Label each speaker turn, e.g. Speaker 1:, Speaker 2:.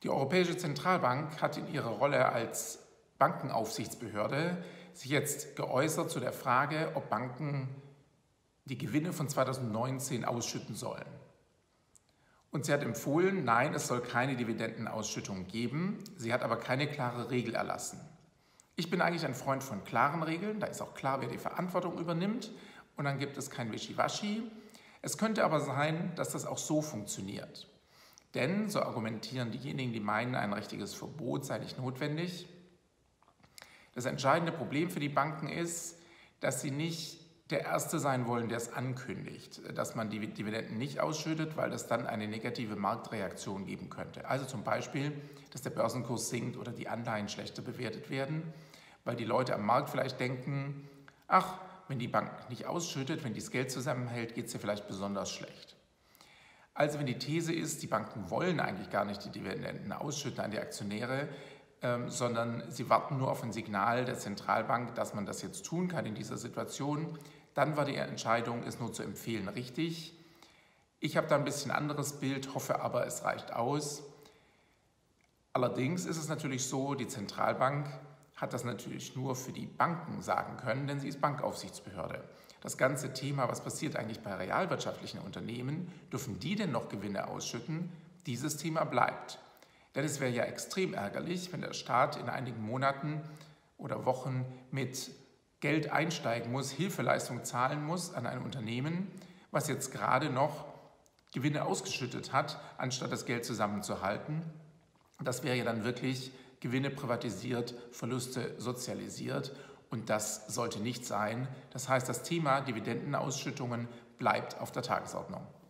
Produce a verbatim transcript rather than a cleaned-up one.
Speaker 1: Die Europäische Zentralbank hat in ihrer Rolle als Bankenaufsichtsbehörde sich jetzt geäußert zu der Frage, ob Banken die Gewinne von zweitausendneunzehn ausschütten sollen. Und sie hat empfohlen, nein, es soll keine Dividendenausschüttung geben. Sie hat aber keine klare Regel erlassen. Ich bin eigentlich ein Freund von klaren Regeln. Da ist auch klar, wer die Verantwortung übernimmt. Und dann gibt es kein Wischiwaschi. Es könnte aber sein, dass das auch so funktioniert. Denn, so argumentieren diejenigen, die meinen, ein richtiges Verbot sei nicht notwendig, das entscheidende Problem für die Banken ist, dass sie nicht der Erste sein wollen, der es ankündigt, dass man die Dividenden nicht ausschüttet, weil das dann eine negative Marktreaktion geben könnte. Also zum Beispiel, dass der Börsenkurs sinkt oder die Anleihen schlechter bewertet werden, weil die Leute am Markt vielleicht denken, ach, wenn die Bank nicht ausschüttet, wenn die das Geld zusammenhält, geht es ihr vielleicht besonders schlecht. Also wenn die These ist, die Banken wollen eigentlich gar nicht die Dividenden ausschütten an die Aktionäre, ähm, sondern sie warten nur auf ein Signal der Zentralbank, dass man das jetzt tun kann in dieser Situation, dann war die Entscheidung, es nur zu empfehlen, richtig. Ich habe da ein bisschen anderes Bild, hoffe aber, es reicht aus. Allerdings ist es natürlich so, die Zentralbank hat das natürlich nur für die Banken sagen können, denn sie ist Bankaufsichtsbehörde. Das ganze Thema, was passiert eigentlich bei realwirtschaftlichen Unternehmen, dürfen die denn noch Gewinne ausschütten? Dieses Thema bleibt. Denn es wäre ja extrem ärgerlich, wenn der Staat in einigen Monaten oder Wochen mit Geld einsteigen muss, Hilfeleistung zahlen muss an ein Unternehmen, was jetzt gerade noch Gewinne ausgeschüttet hat, anstatt das Geld zusammenzuhalten. Das wäre ja dann wirklich Gewinne privatisiert, Verluste sozialisiert und das sollte nicht sein. Das heißt, das Thema Dividendenausschüttungen bleibt auf der Tagesordnung.